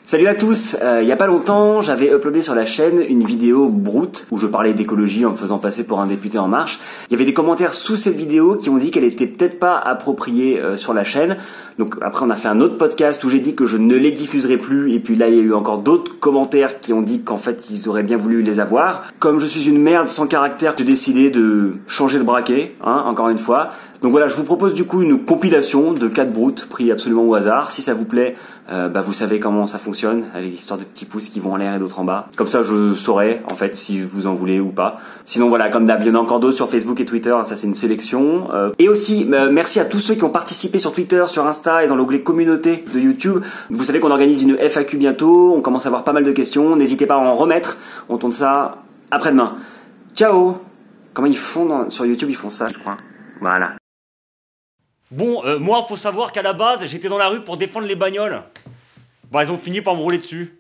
Salut à tous, il y a pas longtemps, j'avais uploadé sur la chaîne une vidéo broute où je parlais d'écologie en me faisant passer pour un député En Marche. Il y avait des commentaires sous cette vidéo qui ont dit qu'elle était peut-être pas appropriée sur la chaîne. Donc après on a fait un autre podcast où j'ai dit que je ne les diffuserai plus et puis là il y a eu encore d'autres commentaires qui ont dit qu'en fait ils auraient bien voulu les avoir. Comme je suis une merde sans caractère, j'ai décidé de changer de braquet, encore une fois. Donc voilà, je vous propose du coup une compilation de 4 broutes pris absolument au hasard. Si ça vous plaît, vous savez comment ça fonctionne, avec l'histoire de petits pouces qui vont en l'air et d'autres en bas. Comme ça, je saurai en fait si vous en voulez ou pas. Sinon voilà, comme d'hab, il y en a encore d'autres sur Facebook et Twitter. Ça c'est une sélection. Et aussi, merci à tous ceux qui ont participé sur Twitter, sur Insta et dans l'onglet communauté de YouTube. Vous savez qu'on organise une FAQ bientôt. On commence à avoir pas mal de questions. N'hésitez pas à en remettre. On tourne ça après-demain. Ciao. Comment ils font sur YouTube? Ils font ça, je crois. Voilà. Bon, moi, faut savoir qu'à la base, j'étais dans la rue pour défendre les bagnoles. Bah, ils ont fini par me rouler dessus.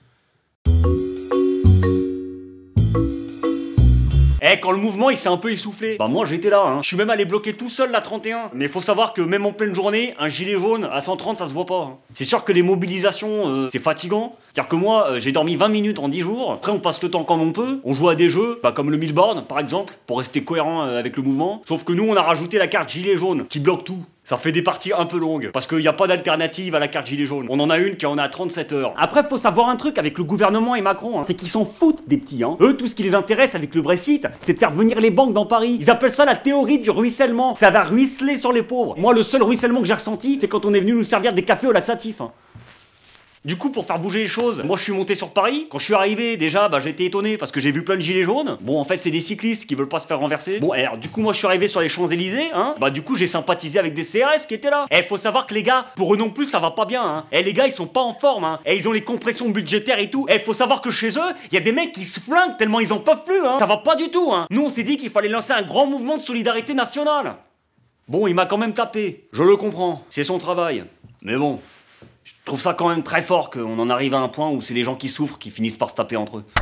Quand le mouvement il s'est un peu essoufflé, bah moi j'étais là, Je suis même allé bloquer tout seul la 31. Mais faut savoir que même en pleine journée, un gilet jaune à 130 ça se voit pas. C'est sûr que les mobilisations c'est fatigant. C'est-à-dire que moi j'ai dormi 20 minutes en 10 jours. Après on passe le temps comme on peut. On joue à des jeux, comme le Milborn par exemple, pour rester cohérent avec le mouvement. Sauf que nous on a rajouté la carte gilet jaune qui bloque tout. Ça fait des parties un peu longues, parce qu'il n'y a pas d'alternative à la carte gilet jaune. On en a une qui en a 37 heures. Après, faut savoir un truc avec le gouvernement et Macron, c'est qu'ils s'en foutent des petits. Eux, tout ce qui les intéresse avec le Brexit, c'est de faire venir les banques dans Paris. Ils appellent ça la théorie du ruissellement. Ça va ruisseler sur les pauvres. Moi, le seul ruissellement que j'ai ressenti, c'est quand on est venu nous servir des cafés au laxatif. Du coup, pour faire bouger les choses, moi je suis monté sur Paris. Quand je suis arrivé, déjà, j'ai été étonné parce que j'ai vu plein de gilets jaunes. Bon, en fait, c'est des cyclistes qui veulent pas se faire renverser. Bon, alors, du coup, moi je suis arrivé sur les Champs-Élysées, du coup, j'ai sympathisé avec des CRS qui étaient là. Faut savoir que les gars, pour eux non plus, ça va pas bien, les gars, ils sont pas en forme, ils ont les compressions budgétaires et tout. Faut savoir que chez eux, il y a des mecs qui se flinguent tellement ils en peuvent plus, Ça va pas du tout, Nous, on s'est dit qu'il fallait lancer un grand mouvement de solidarité nationale. Bon, il m'a quand même tapé. Je le comprends. C'est son travail. Mais bon. Je trouve ça quand même très fort qu'on en arrive à un point où c'est les gens qui souffrent qui finissent par se taper entre eux.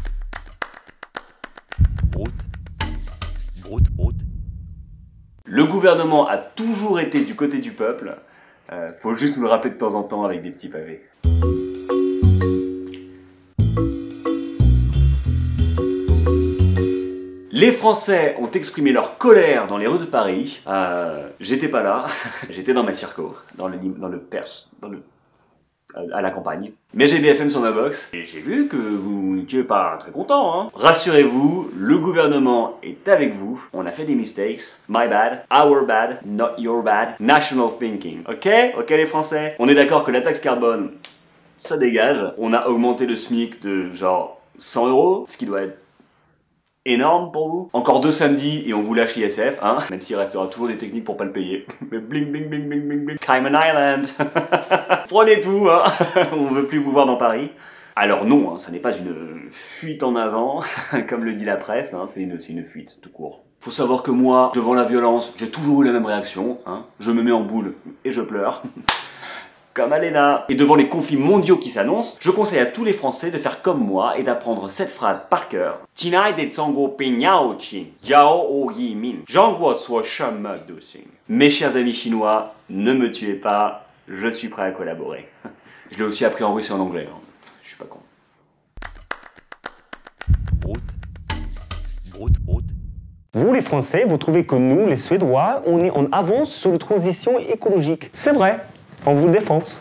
Broute. Le gouvernement a toujours été du côté du peuple. Faut juste nous le rappeler de temps en temps avec des petits pavés. Les Français ont exprimé leur colère dans les rues de Paris. J'étais pas là, j'étais dans ma circo, à la campagne. Mais j'ai BFM sur ma box, et j'ai vu que vous n'étiez pas très content, Rassurez-vous, le gouvernement est avec vous. On a fait des mistakes. My bad, our bad, not your bad. National thinking. Ok les Français? On est d'accord que la taxe carbone, ça dégage. On a augmenté le SMIC de genre 100 €, ce qui doit être énorme pour vous. Encore 2 samedis et on vous lâche l'ISF, Même s'il restera toujours des techniques pour pas le payer. Mais bling bling bling bling bling bling. Cayman Island. Prenez tout, On veut plus vous voir dans Paris. Alors non, ça n'est pas une fuite en avant, comme le dit la presse, c'est une fuite tout court. Faut savoir que moi, devant la violence, j'ai toujours eu la même réaction, Je me mets en boule et je pleure. Comme Alena. Et devant les conflits mondiaux qui s'annoncent, je conseille à tous les Français de faire comme moi et d'apprendre cette phrase par cœur. Mes chers amis chinois, ne me tuez pas, je suis prêt à collaborer. Je l'ai aussi appris en russe et en anglais, je suis pas con. Broute. Vous les Français, vous trouvez que nous, les Suédois, on est en avance sur la transition écologique. C'est vrai. On vous défonce.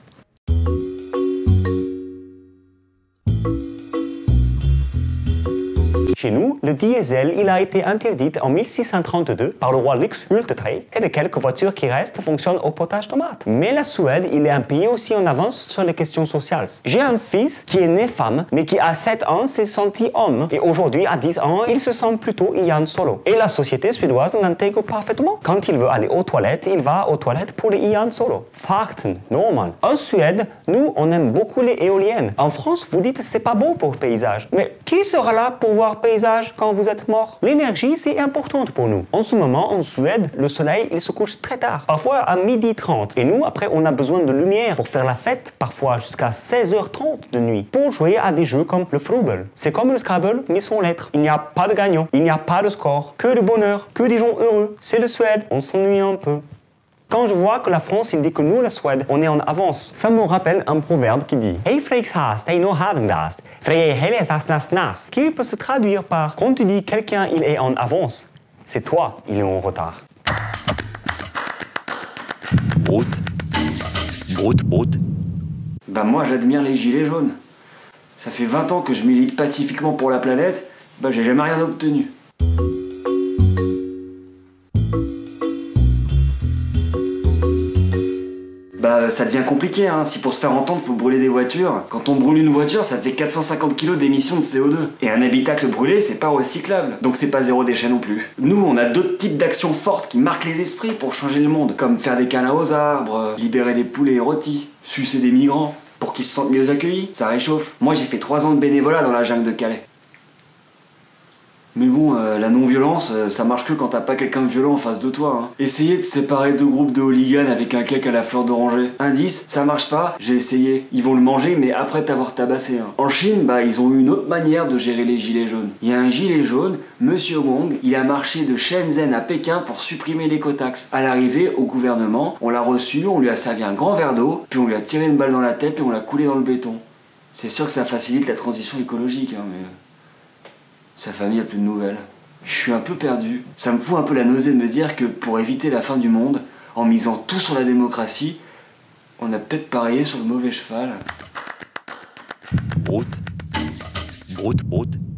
Chez nous, le diesel, il a été interdit en 1632 par le roi Lix-Hultetré et les quelques voitures qui restent fonctionnent au potage tomate. Mais la Suède, il est un pays aussi en avance sur les questions sociales. J'ai un fils qui est né femme, mais qui à 7 ans s'est senti homme. Et aujourd'hui, à 10 ans, il se sent plutôt Ian Solo. Et la société suédoise l'intègre parfaitement. Quand il veut aller aux toilettes, il va aux toilettes pour les Ian Solo. Fakten, normal. En Suède, nous, on aime beaucoup les éoliennes. En France, vous dites c'est pas bon pour le paysage. Mais qui sera là pour voir paysage quand vous êtes mort? L'énergie, c'est importante pour nous. En ce moment, en Suède, le soleil, il se couche très tard, parfois à 12h30. Et nous, après, on a besoin de lumière pour faire la fête, parfois jusqu'à 16h30 de nuit, pour jouer à des jeux comme le Frubel. C'est comme le Scrabble, mais sans lettres. Il n'y a pas de gagnant, il n'y a pas de score, que du bonheur, que des gens heureux. C'est le Suède, on s'ennuie un peu. Quand je vois que la France, il dit que nous, la Suède, on est en avance, ça me rappelle un proverbe qui dit Hey Fredrikshavn, stay no havendast, nas, qui peut se traduire par quand tu dis quelqu'un il est en avance, c'est toi, il est en retard. Brut. Brut, brut. Bah moi j'admire les gilets jaunes. Ça fait 20 ans que je milite pacifiquement pour la planète, bah j'ai jamais rien obtenu. Bah ça devient compliqué hein, si pour se faire entendre faut brûler des voitures. Quand on brûle une voiture ça fait 450 kg d'émissions de CO2. Et un habitacle brûlé c'est pas recyclable, donc c'est pas zéro déchet non plus. Nous on a d'autres types d'actions fortes qui marquent les esprits pour changer le monde, comme faire des câlins aux arbres, libérer des poulets rôtis, sucer des migrants, pour qu'ils se sentent mieux accueillis, ça réchauffe. Moi j'ai fait 3 ans de bénévolat dans la jungle de Calais. Mais bon, la non-violence, ça marche que quand t'as pas quelqu'un de violent en face de toi. Hein. Essayez de séparer deux groupes de hooligans avec un cake à la fleur d'oranger. Indice, ça marche pas, j'ai essayé. Ils vont le manger, mais après t'avoir tabassé. Hein. En Chine, bah ils ont eu une autre manière de gérer les gilets jaunes. Il y a un gilet jaune, Monsieur Wong, il a marché de Shenzhen à Pékin pour supprimer l'écotaxe. À l'arrivée, au gouvernement, on l'a reçu, on lui a servi un grand verre d'eau, puis on lui a tiré une balle dans la tête et on l'a coulé dans le béton. C'est sûr que ça facilite la transition écologique, hein, mais... Sa famille a plus de nouvelles. Je suis un peu perdu. Ça me fout un peu la nausée de me dire que pour éviter la fin du monde, en misant tout sur la démocratie, on a peut-être parié sur le mauvais cheval. Brut. Brut, brut.